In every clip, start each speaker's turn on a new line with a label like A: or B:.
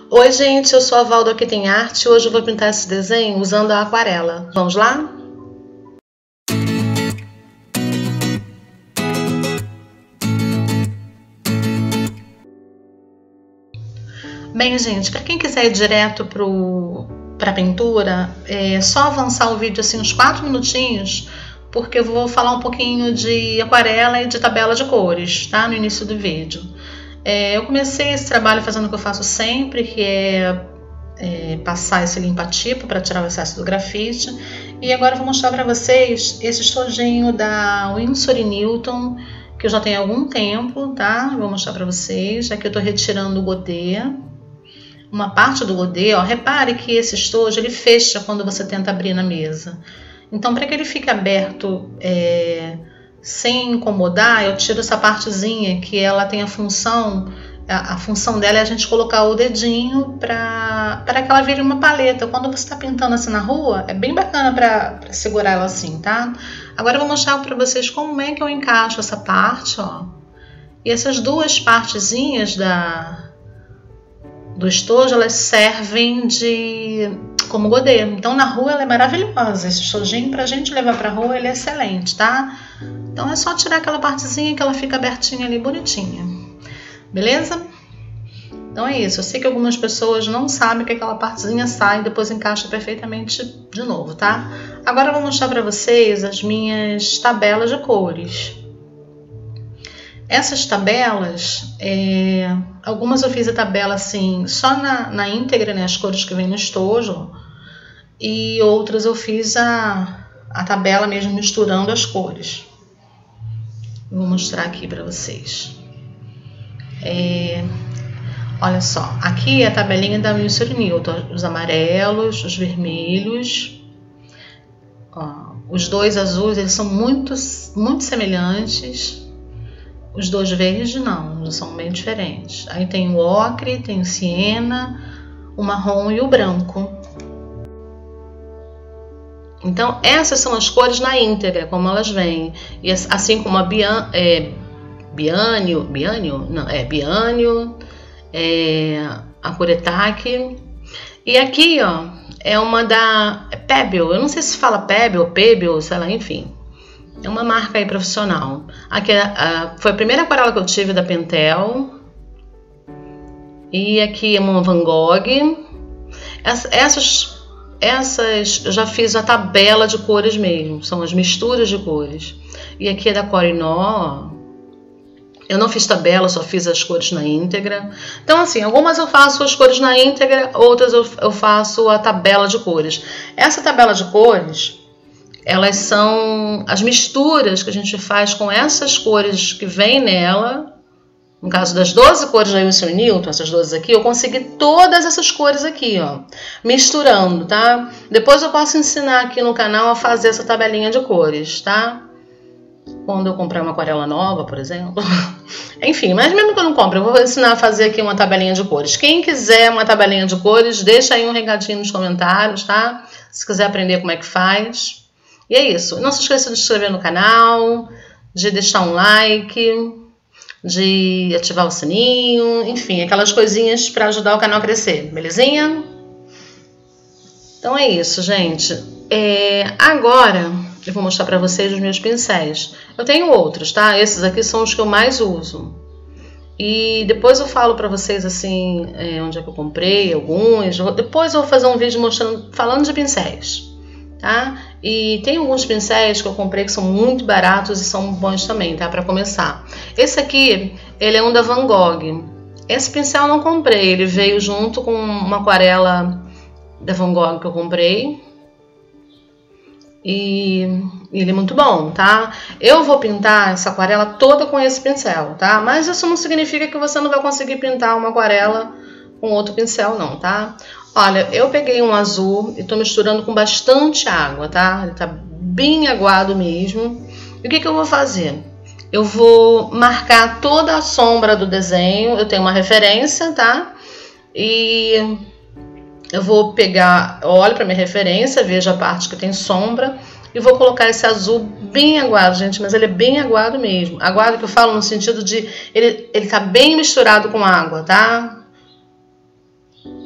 A: Oi gente, eu sou a Val do Aqui Tem Arte e hoje eu vou pintar esse desenho usando a aquarela. Vamos lá? Bem gente, para quem quiser ir direto para a pintura, é só avançar o vídeo assim uns 4 minutinhos, porque eu vou falar um pouquinho de aquarela e de tabela de cores, tá? No início do vídeo. Eu comecei esse trabalho fazendo o que eu faço sempre, que é passar esse limpa-tipo para tirar o excesso do grafite. E agora eu vou mostrar para vocês esse estojinho da Winsor & Newton, que eu já tenho há algum tempo, tá? Vou mostrar para vocês. Aqui eu estou retirando o godê, uma parte do godê, ó. Repare que esse estojo ele fecha quando você tenta abrir na mesa. Então, para que ele fique aberto sem incomodar, eu tiro essa partezinha que ela tem a função dela é a gente colocar o dedinho para que ela vire uma paleta. Quando você está pintando assim na rua, é bem bacana para segurar ela assim, tá? Agora eu vou mostrar para vocês como é que eu encaixo essa parte, ó. E essas duas partezinhas do estojo, elas servem como godê. Então na rua ela é maravilhosa. Esse estojinho pra gente levar pra rua ele é excelente, tá? Então é só tirar aquela partezinha que ela fica abertinha ali, bonitinha. Beleza? Então é isso. Eu sei que algumas pessoas não sabem que aquela partezinha sai e depois encaixa perfeitamente de novo, tá? Agora eu vou mostrar pra vocês as minhas tabelas de cores. Essas tabelas, algumas eu fiz a tabela assim, só na íntegra, né, as cores que vem no estojo, e outras eu fiz a tabela mesmo misturando as cores. Vou mostrar aqui para vocês. Olha só, aqui é a tabelinha da Winsor & Newton, os amarelos, os vermelhos, ó, os dois azuis, eles são muito semelhantes. Os dois verdes não, são bem diferentes. Aí tem o ocre, tem o siena, o marrom e o branco. Então essas são as cores na íntegra, como elas vêm. E assim como a biânio, a Kuretake. E aqui, ó, é uma da Pebble. Eu não sei se fala Pebble ou Pebble, sei lá, enfim. É uma marca aí profissional. Aqui foi a primeira aquarela que eu tive da Pentel. E aqui é uma Van Gogh. Essas eu já fiz a tabela de cores mesmo. São as misturas de cores. E aqui é da Koh-i-Noor. Eu não fiz tabela, só fiz as cores na íntegra. Então assim, algumas eu faço as cores na íntegra, outras eu faço a tabela de cores. Essa tabela de cores, elas são as misturas que a gente faz com essas cores que vem nela. No caso das 12 cores da Winsor & Newton, essas 12 aqui, eu consegui todas essas cores aqui, ó, misturando, tá? Depois eu posso ensinar aqui no canal a fazer essa tabelinha de cores, tá? Quando eu comprar uma aquarela nova, por exemplo. Enfim, mas mesmo que eu não compre, eu vou ensinar a fazer aqui uma tabelinha de cores. Quem quiser uma tabelinha de cores, deixa aí um recadinho nos comentários, tá? Se quiser aprender como é que faz. E é isso. Não se esqueça de se inscrever no canal, de deixar um like, de ativar o sininho, enfim, aquelas coisinhas para ajudar o canal a crescer, belezinha? Então é isso, gente. Agora eu vou mostrar para vocês os meus pincéis. Eu tenho outros, tá? Esses aqui são os que eu mais uso. E depois eu falo para vocês assim, onde é que eu comprei alguns. Depois eu vou fazer um vídeo falando de pincéis. Tá? E tem alguns pincéis que eu comprei que são muito baratos e são bons também, tá? Para começar. Esse aqui, ele é um da Van Gogh. Esse pincel eu não comprei, ele veio junto com uma aquarela da Van Gogh que eu comprei. E ele é muito bom, tá? Eu vou pintar essa aquarela toda com esse pincel, tá? Mas isso não significa que você não vai conseguir pintar uma aquarela com outro pincel, não, tá? Olha, eu peguei um azul e tô misturando com bastante água, tá? Ele tá bem aguado mesmo. E o que eu vou fazer? Eu vou marcar toda a sombra do desenho. Eu tenho uma referência, tá? E eu vou pegar, olho para minha referência, vejo a parte que tem sombra e vou colocar esse azul bem aguado, gente, mas ele é bem aguado mesmo. Aguado que eu falo no sentido de ele tá bem misturado com água, tá?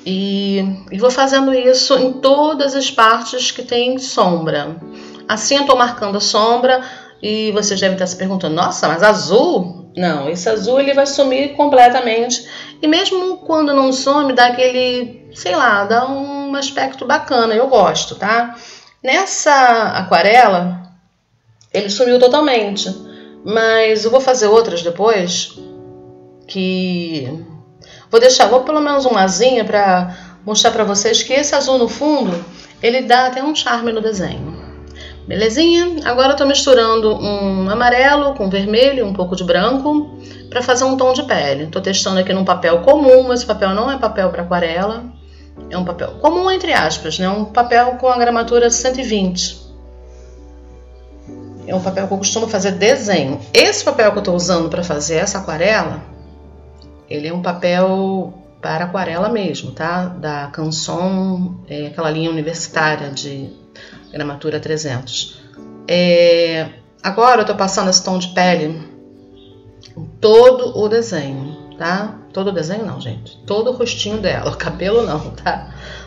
A: E vou fazendo isso em todas as partes que tem sombra. Assim eu tô marcando a sombra e vocês devem estar se perguntando, nossa, mas azul? Não, esse azul ele vai sumir completamente. E mesmo quando não some, dá aquele, sei lá, dá um aspecto bacana, eu gosto, tá? Nessa aquarela, ele sumiu totalmente. Mas eu vou fazer outras depois, que... vou pelo menos uma asinha para mostrar para vocês que esse azul no fundo, ele dá até um charme no desenho. Belezinha? Agora eu tô misturando um amarelo com vermelho e um pouco de branco para fazer um tom de pele. Tô testando aqui num papel comum, mas esse papel não é papel para aquarela. É um papel comum, entre aspas, né? Um papel com a gramatura 120. É um papel que eu costumo fazer desenho. Esse papel que eu tô usando para fazer essa aquarela, ele é um papel para aquarela mesmo, tá? Da Canson, aquela linha universitária de gramatura 300. Agora eu tô passando esse tom de pele em todo o desenho, tá? Todo o desenho não, gente. Todo o rostinho dela, o cabelo não, tá?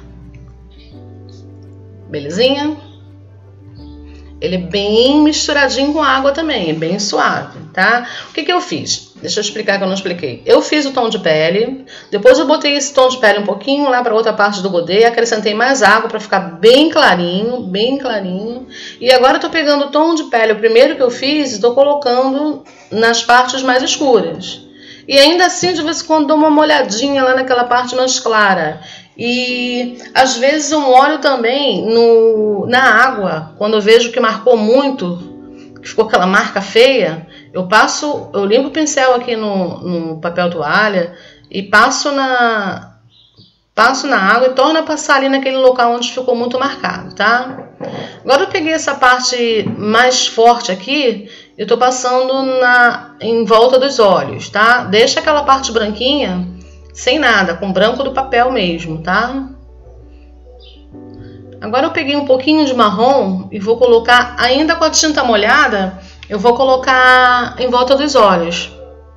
A: Belezinha? Ele é bem misturadinho com água também, é bem suave, tá? O que eu fiz? Deixa eu explicar que eu não expliquei. Eu fiz o tom de pele, depois eu botei esse tom de pele um pouquinho lá para outra parte do godê, acrescentei mais água para ficar bem clarinho, bem clarinho. E agora eu tô pegando o tom de pele, o primeiro que eu fiz, e tô colocando nas partes mais escuras. E ainda assim, de vez em quando, dou uma molhadinha lá naquela parte mais clara. E às vezes eu molho também na água, quando eu vejo que marcou muito, que ficou aquela marca feia, eu limpo o pincel aqui no papel toalha e passo na água e torno a passar ali naquele local onde ficou muito marcado, tá? Agora eu peguei essa parte mais forte aqui e tô passando em volta dos olhos, tá? Deixa aquela parte branquinha sem nada, com branco do papel mesmo, tá? Agora eu peguei um pouquinho de marrom e vou colocar, ainda com a tinta molhada, eu vou colocar em volta dos olhos.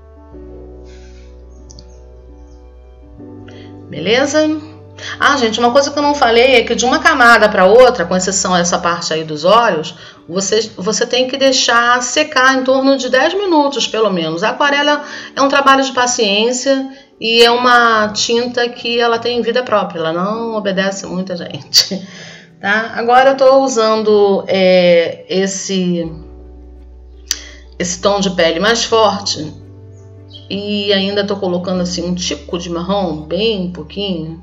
A: Beleza? Ah, gente, uma coisa que eu não falei é que de uma camada para outra, com exceção dessa parte aí dos olhos, você tem que deixar secar em torno de 10 minutos, pelo menos. A aquarela é um trabalho de paciência e é uma tinta que ela tem vida própria, ela não obedece muita gente, tá? Agora eu tô usando esse tom de pele mais forte e ainda tô colocando assim um tico de marrom, bem pouquinho,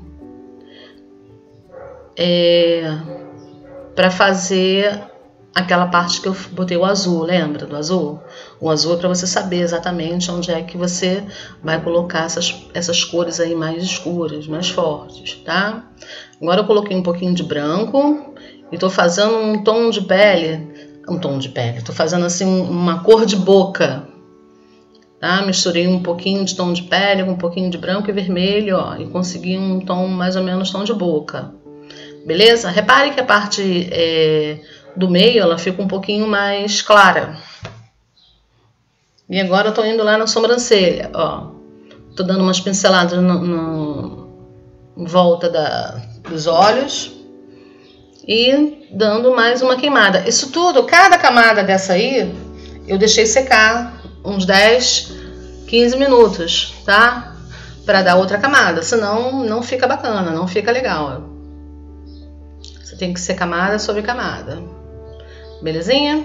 A: para fazer aquela parte que eu botei o azul, lembra do azul? O azul é para você saber exatamente onde é que você vai colocar essas cores aí mais escuras, mais fortes, tá? Agora eu coloquei um pouquinho de branco e tô fazendo um tom de pele, tô fazendo assim uma cor de boca, tá? Misturei um pouquinho de tom de pele com um pouquinho de branco e vermelho, ó, e consegui um tom mais ou menos tom de boca. Beleza? Repare que a parte do meio ela fica um pouquinho mais clara. E agora eu tô indo lá na sobrancelha, ó. Tô dando umas pinceladas em volta dos olhos e dando mais uma queimada. Isso tudo, cada camada dessa aí, eu deixei secar uns 10, 15 minutos, tá? Pra dar outra camada, senão não fica bacana, não fica legal. Você tem que ser camada sobre camada. Belezinha?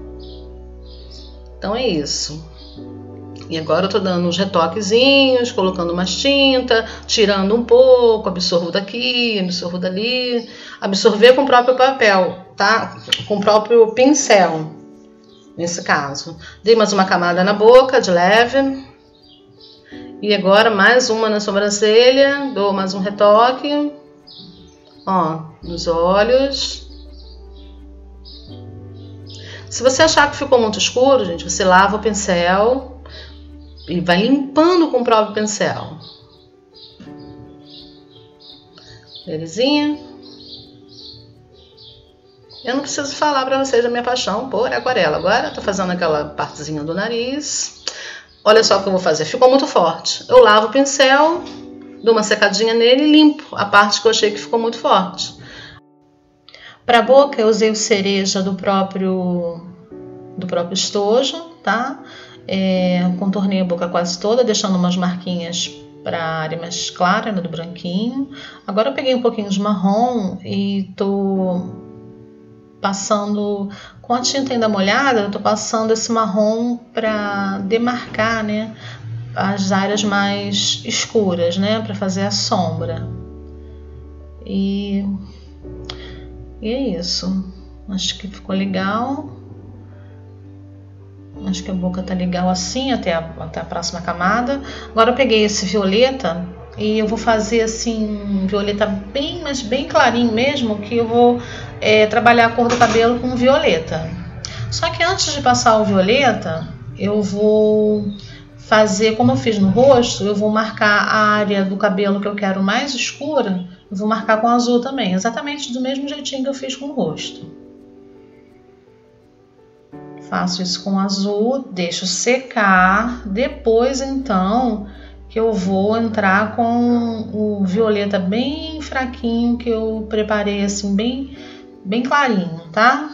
A: Então é isso. E agora eu tô dando uns retoquezinhos, colocando umas tinta, tirando um pouco, absorvo daqui, absorvo dali. Absorver com o próprio papel, tá? Com o próprio pincel, nesse caso. Dei mais uma camada na boca, de leve. E agora mais uma na sobrancelha, dou mais um retoque. Ó, nos olhos. Se você achar que ficou muito escuro, gente, você lava o pincel e vai limpando com o próprio pincel. Belezinha? Eu não preciso falar pra vocês da minha paixão por aquarela. Agora eu tô fazendo aquela partezinha do nariz. Olha só o que eu vou fazer. Ficou muito forte. Eu lavo o pincel, dou uma secadinha nele e limpo a parte que eu achei que ficou muito forte. Para a boca eu usei o cereja do próprio estojo, tá? Contornei a boca quase toda, deixando umas marquinhas para a área mais clara, né, do branquinho. Agora eu peguei um pouquinho de marrom e tô passando com a tinta ainda molhada, eu tô passando esse marrom para demarcar, né, as áreas mais escuras, né, para fazer a sombra. E é isso. Acho que ficou legal. Acho que a boca tá legal assim até a próxima camada. Agora eu peguei esse violeta e eu vou fazer assim um violeta bem, mas bem clarinho mesmo, que eu vou trabalhar a cor do cabelo com violeta. Só que antes de passar o violeta, eu vou fazer como eu fiz no rosto, eu vou marcar a área do cabelo que eu quero mais escura, eu vou marcar com azul também, exatamente do mesmo jeitinho que eu fiz com o rosto. Faço isso com azul, deixo secar, depois então que eu vou entrar com o violeta bem fraquinho que eu preparei assim bem clarinho, tá?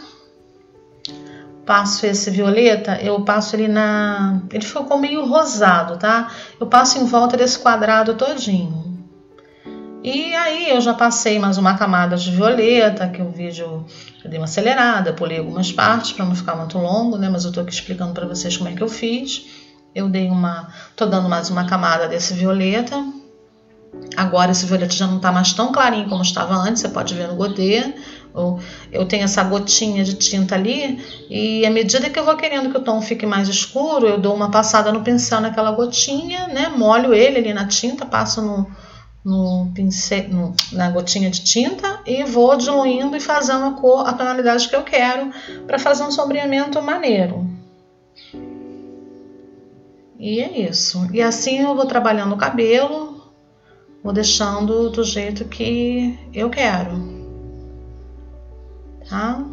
A: Passo esse violeta, eu passo ele ele ficou meio rosado, tá? Eu passo em volta desse quadrado todinho. E aí eu já passei mais uma camada de violeta, que o vídeo eu dei uma acelerada, pulei algumas partes para não ficar muito longo, né? Mas eu tô aqui explicando para vocês como é que eu fiz. Eu tô dando mais uma camada desse violeta. Agora esse violeta já não tá mais tão clarinho como estava antes, você pode ver no godê. Eu tenho essa gotinha de tinta ali e à medida que eu vou querendo que o tom fique mais escuro, eu dou uma passada no pincel naquela gotinha, né? Molho ele ali na tinta, passo no pincel, na gotinha de tinta e vou diluindo e fazendo a tonalidade que eu quero para fazer um sombreamento maneiro. E é isso. E assim eu vou trabalhando o cabelo, vou deixando do jeito que eu quero. Tá?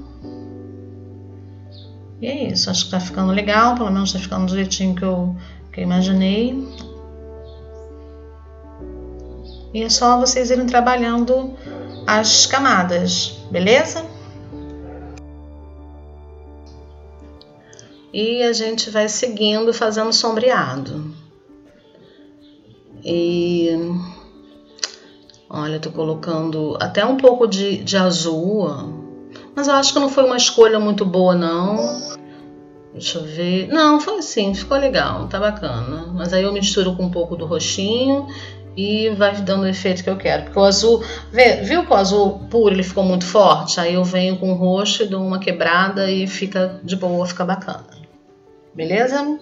A: E é isso. Acho que tá ficando legal, pelo menos tá ficando do jeitinho que eu imaginei. E é só vocês irem trabalhando as camadas, beleza? E a gente vai seguindo fazendo sombreado. E olha, eu tô colocando até um pouco de azul, mas eu acho que não foi uma escolha muito boa não. Deixa eu ver. Não, foi assim, ficou legal, tá bacana. Mas aí eu misturo com um pouco do roxinho e vai dando o efeito que eu quero. Porque o azul, viu que o azul puro ele ficou muito forte? Aí eu venho com o roxo e dou uma quebrada e fica de boa, fica bacana. Beleza?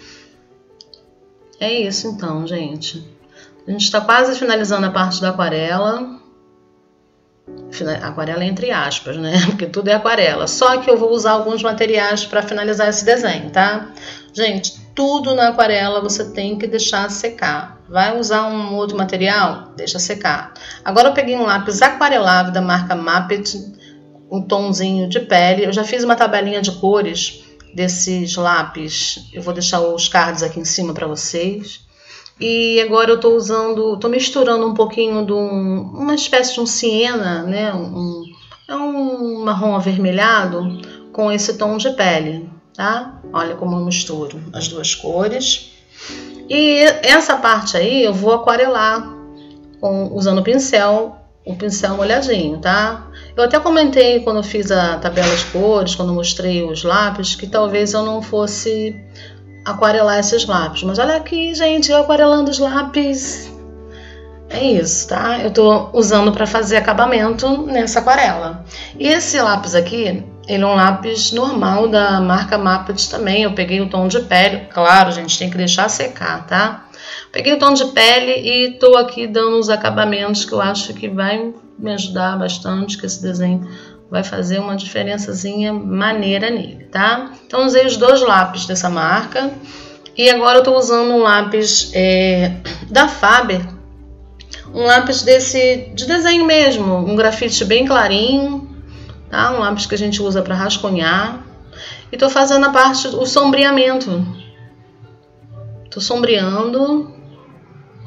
A: É isso então, gente. A gente está quase finalizando a parte da aquarela. Aquarela entre aspas, né? Porque tudo é aquarela. Só que eu vou usar alguns materiais para finalizar esse desenho, tá? Gente, tudo na aquarela você tem que deixar secar. Vai usar um outro material? Deixa secar. Agora eu peguei um lápis aquarelável da marca Maped, um tomzinho de pele. Eu já fiz uma tabelinha de cores desses lápis. Eu vou deixar os cards aqui em cima para vocês. E agora eu tô misturando um pouquinho de uma espécie de um siena, né? É um marrom avermelhado com esse tom de pele, tá? Olha como eu misturo as duas cores. E essa parte aí eu vou aquarelar usando o pincel molhadinho, tá? Eu até comentei quando eu fiz a tabela de cores, quando eu mostrei os lápis, que talvez eu não fosse aquarelar esses lápis, mas olha aqui, gente, eu aquarelando os lápis. É isso, tá? Eu tô usando para fazer acabamento nessa aquarela. E esse lápis aqui, ele é um lápis normal da marca Maped também. Eu peguei o tom de pele, claro, gente, tem que deixar secar, tá? Peguei o tom de pele e tô aqui dando os acabamentos que eu acho que vai me ajudar bastante, que esse desenho vai fazer uma diferençazinha maneira nele, tá? Então usei os dois lápis dessa marca e agora eu tô usando um lápis da Faber, um lápis de desenho mesmo, um grafite bem clarinho, tá? Um lápis que a gente usa para rascunhar e tô fazendo o sombreamento. Tô sombreando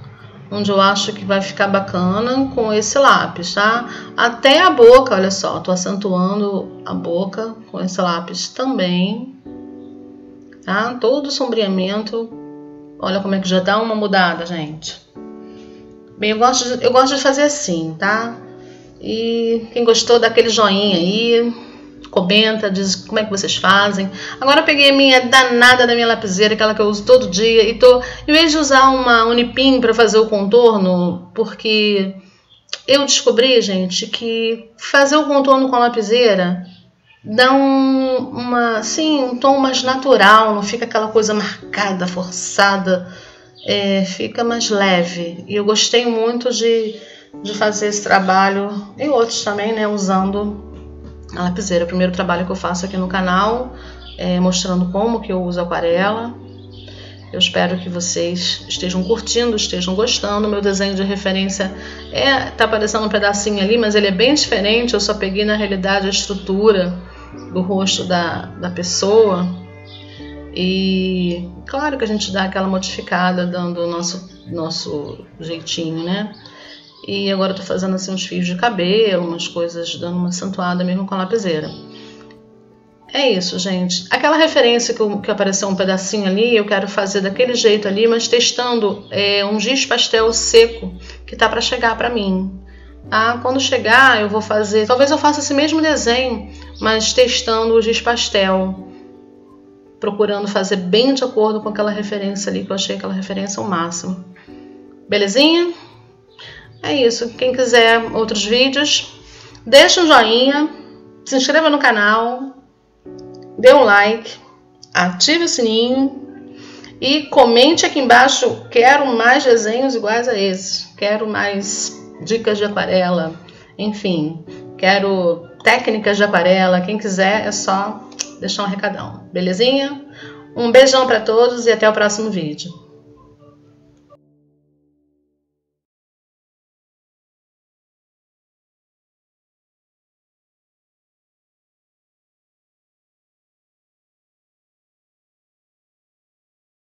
A: onde eu acho que vai ficar bacana com esse lápis, tá? Até a boca, olha só, tô acentuando a boca com esse lápis também, tá? Todo o sombreamento, olha como é que já dá uma mudada, gente. Bem, eu gosto de fazer assim, tá? E quem gostou, dá aquele joinha aí, comenta, diz como é que vocês fazem. Agora eu peguei a minha danada da minha lapiseira, aquela que eu uso todo dia, e tô, em vez de usar uma Unipin para fazer o contorno, porque eu descobri, gente, que fazer o contorno com a lapiseira dá um tom mais natural, não fica aquela coisa marcada, forçada, fica mais leve. E eu gostei muito de fazer esse trabalho, e outros também, né, usando a lapiseira. O primeiro trabalho que eu faço aqui no canal, mostrando como que eu uso aquarela. Eu espero que vocês estejam curtindo, estejam gostando. Meu desenho de referência tá aparecendo um pedacinho ali, mas ele é bem diferente. Eu só peguei na realidade a estrutura do rosto da pessoa. E claro que a gente dá aquela modificada, dando o nosso jeitinho, né? E agora eu tô fazendo assim uns fios de cabelo, umas coisas, dando uma acentuada mesmo com a lapiseira. É isso, gente. Aquela referência que apareceu um pedacinho ali, eu quero fazer daquele jeito ali, mas testando um giz pastel seco que tá para chegar para mim. Tá? Quando chegar, eu vou fazer, talvez eu faça esse mesmo desenho, mas testando o giz pastel, procurando fazer bem de acordo com aquela referência ali, que eu achei aquela referência o máximo. Belezinha? É isso. Quem quiser outros vídeos, deixa um joinha, se inscreva no canal, dê um like, ative o sininho e comente aqui embaixo: quero mais desenhos iguais a esse, quero mais dicas de aquarela, enfim, quero técnicas de aquarela. Quem quiser é só deixar um recadão, belezinha? Um beijão para todos e até o próximo vídeo.